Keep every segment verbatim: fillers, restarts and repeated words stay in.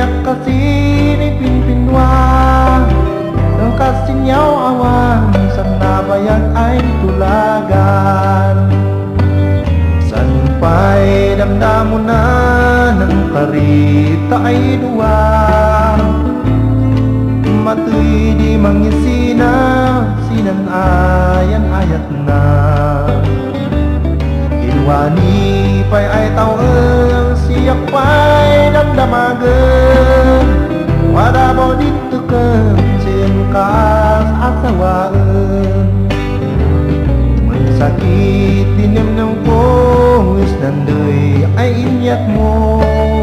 yak kasi ni pinpinwa ng kasi Naiyaw-awan sa nabayan ay Tulagan. San pa'y damdamo na ng karita ay duwa, matoy di mangisina sinan ayan ayat na. Ilwani pa'y ay tawag siyak pa'y damdamagan, wala mo dito kang singkas asawaan. Mansakit dinim ng pungis nandoy ay inyat mo,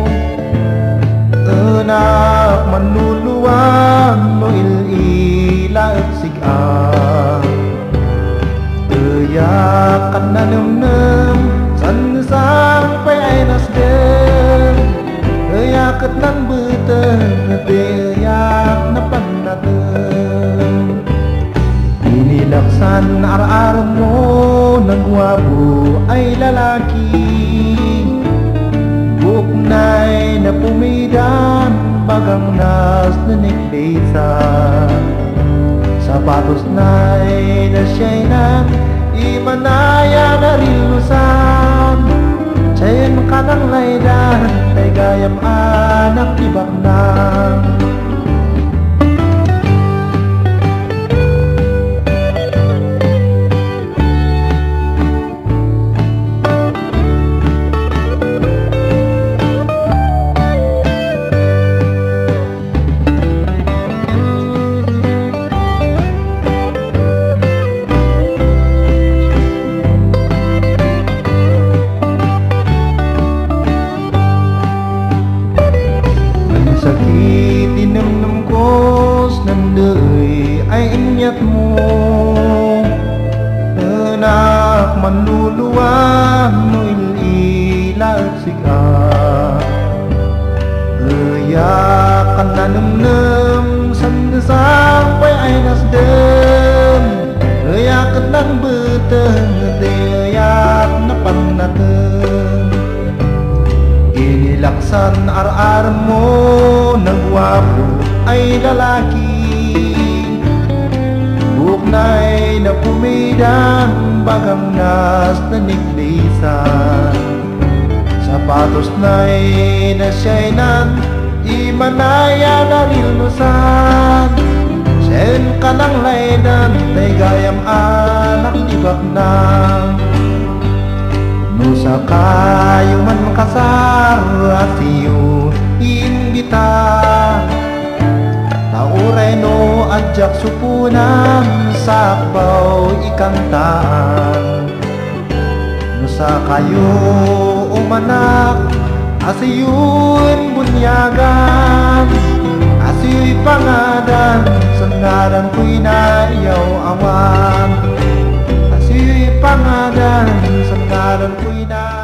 anak manluluwan mo ilila at sigang. Iyak ka na namnam sansang pa'y ay nasden, iyak at nang beteng iyak na panateng. Inilaksan ar-ar mo ng gwapo ay lalaki, buknay na pumidan bagang nas na neklesa, sapatos na'y na siya'y nang imanaya na rilusan. Sayin ka ng laydan ay gayam anak tibak nang. Sakit dinamnam kos nandoy ay inyat mo, anak manluluwan mo ilila at siga. Iyak ka na namnam sandasang pa'y ay nasden, iyak at nang beteng iyak na panateng. Inilaksan ar-ar mo ng gwapo ay lalaki, buknay na pumidan bagang nas na neklesa, sapatos na'y na siya'y nan imanaya na rilnusan. Sen ka ng laydan tay gayam anak tibak nang. No sa kayo man makasar asiyo imbita, nauray no adyak supunan sakbaw ikantaan. No sa kayo umanak asiyun bunyagan, asiyo'y pangadan sa ngaran ko'y Naiyaw-awan. Pangalan sa ngalan ko'y na